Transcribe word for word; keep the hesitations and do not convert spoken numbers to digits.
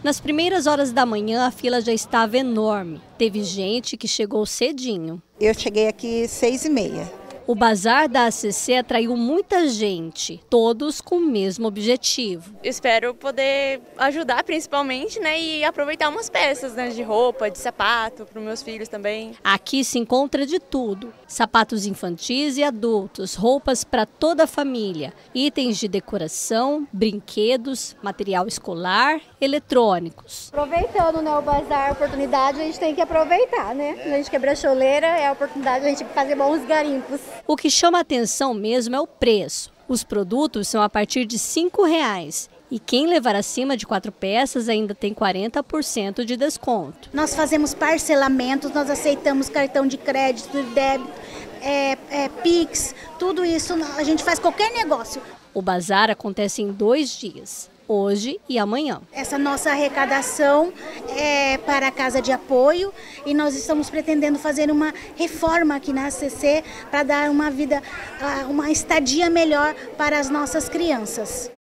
Nas primeiras horas da manhã, a fila já estava enorme. Teve gente que chegou cedinho. Eu cheguei aqui seis e meia. O bazar da A C C atraiu muita gente, todos com o mesmo objetivo. Espero poder ajudar principalmente, né, e aproveitar umas peças, né, de roupa, de sapato para os meus filhos também. Aqui se encontra de tudo: sapatos infantis e adultos, roupas para toda a família, itens de decoração, brinquedos, material escolar, eletrônicos. Aproveitando, né, o bazar, a oportunidade, a gente tem que aproveitar, né? A gente quebra a choleira, é a oportunidade de a gente fazer bons garimpos. O que chama atenção mesmo é o preço. Os produtos são a partir de cinco reais. E quem levar acima de quatro peças ainda tem quarenta por cento de desconto. Nós fazemos parcelamentos, nós aceitamos cartão de crédito, de débito, é, é, Pix, tudo isso, a gente faz qualquer negócio. O bazar acontece em dois dias, hoje e amanhã. Essa nossa arrecadação é para a Casa de Apoio e nós estamos pretendendo fazer uma reforma aqui na A C C para dar uma vida, uma estadia melhor para as nossas crianças.